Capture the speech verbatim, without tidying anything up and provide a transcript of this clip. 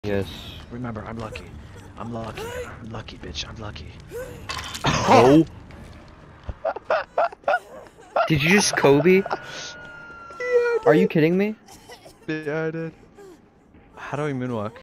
Yes. Remember, I'm lucky. I'm lucky. I'm lucky, bitch. I'm lucky. Oh! Did you just Kobe? Yeah, I Are you did. kidding me? Yeah, I did. How do I moonwalk?